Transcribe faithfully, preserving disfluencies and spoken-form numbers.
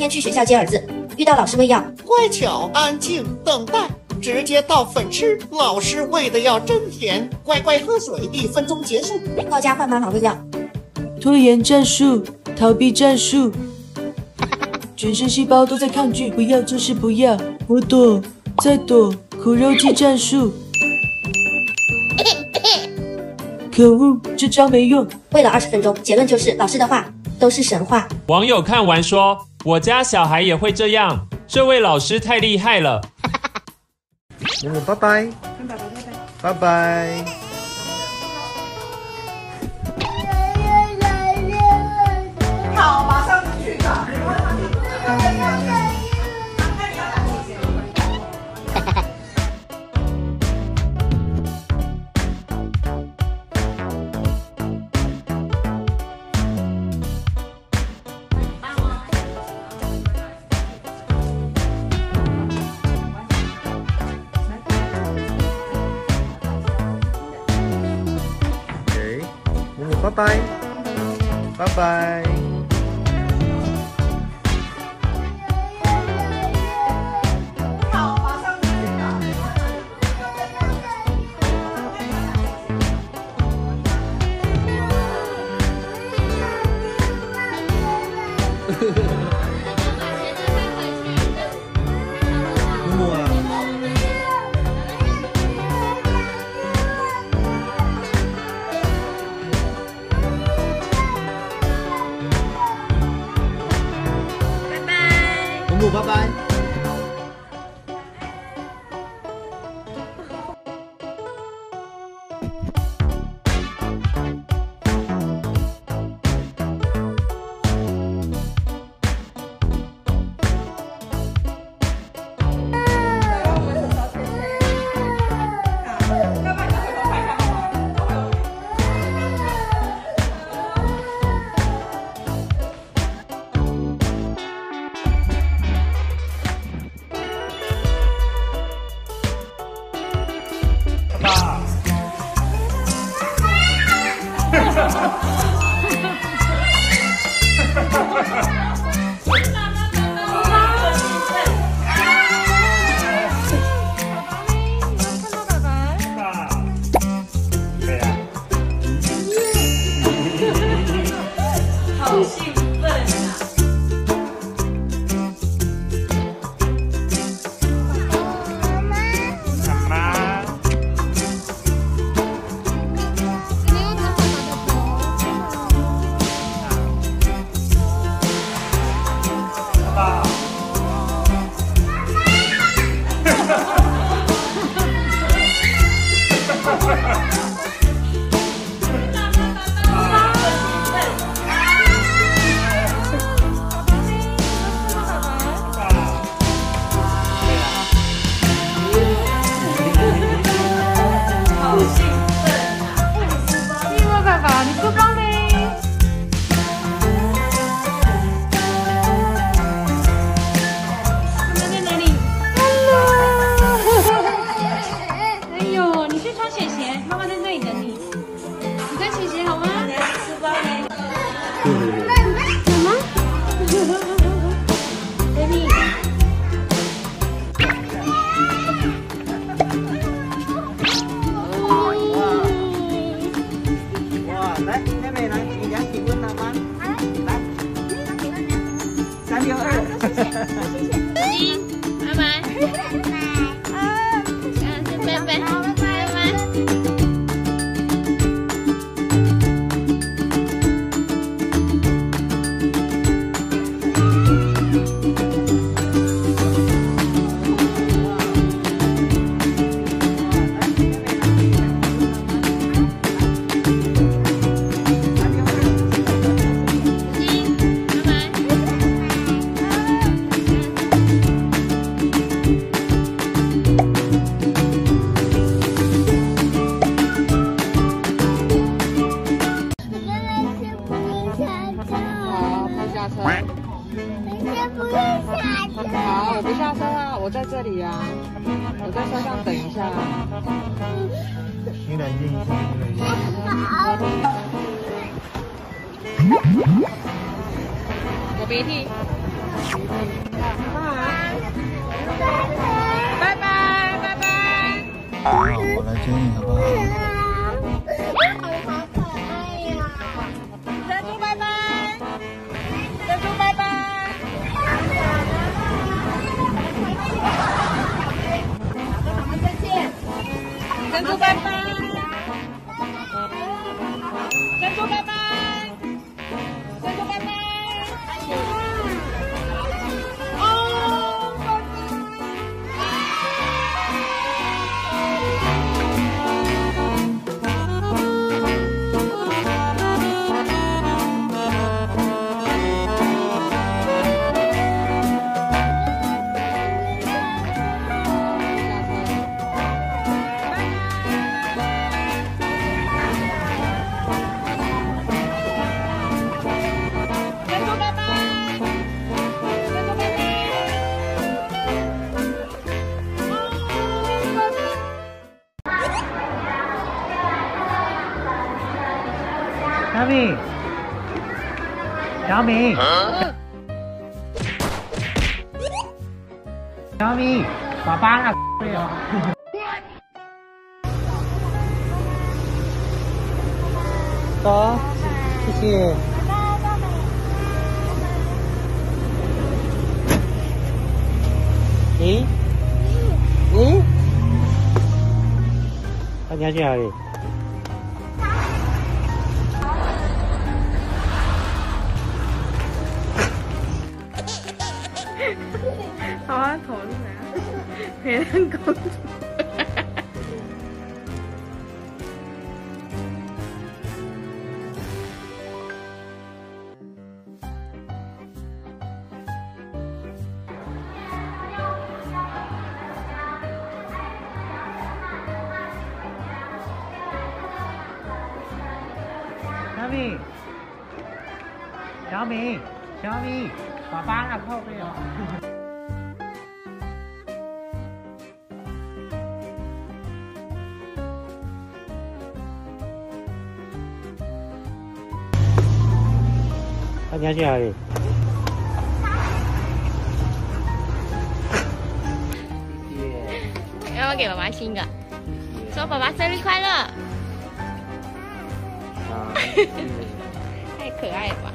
天去学校接儿子，遇到老师喂药， 乖巧安静等待，直接倒粉吃，老师喂的药真甜，乖乖喝水，一分钟结束。 到家换妈妈喂药， 拖延战术，逃避战术，全身细胞都在抗拒，不要就是不要，我躲再躲，苦肉计战术。可恶，这招没用。 喂了二十分钟，结论就是老师的话都是神话。 网友看完说：“我家小孩也会这样，这位老师太厉害了。” 母母拜拜，拜拜。 好，马上去吧。 拜拜，拜拜。 好，马上去吧。 木木啊。拜拜。 好，我不下车啊，我在这里啊，我在车上等一下。 你冷静一下，你冷静一下。 我鼻涕。 拜拜拜拜。 好，我来接你好不好？ 好可爱呀！ 珍珠拜拜，珍珠拜拜。珍珠拜拜，珍珠拜拜，珍珠拜拜。哦， 小米，小米，小米，爸爸啊，对哦。走，谢谢。咦？咦？大家去哪里？ 好啊，头是谁啊？美人公主。 小米，小米，小米，爸爸啊，靠背哦。大家去哪里？ 要不要给爸爸亲个？说爸爸生日快乐！太可爱了吧！